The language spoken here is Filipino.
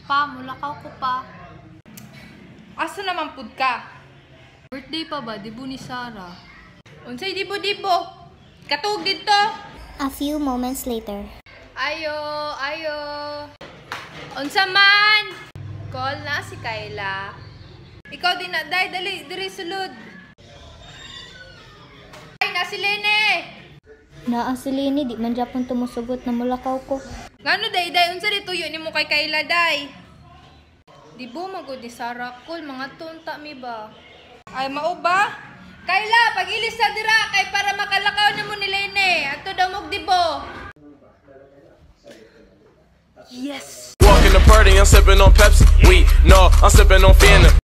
Pa, mulakaw ko pa. Asa naman pud ka? Birthday pa ba? Dibo ni Sarah. Unsay dibo-dibo? Katug dito. A few moments later. Ayo, ayo. Unsa man? Call na si Kayla. Ikaw din na, dali, diri sulod. Ay, na si Lene. Naa si Lini, di man Japon tumusugot na mulakaw ko. Ngano day, unsa di tuyo nimo kay Kayla day? Dibo magod ni Sarah Call, mga tunta mi ba? Ay, mao ba? Kayla, pag-ilis sa dira kay para makalakaw nimo ni Lene. Ato daw mog dibo. Yes. Walking the party, I'm sipping on Pepsi. We no, I'm sipping on Fanta.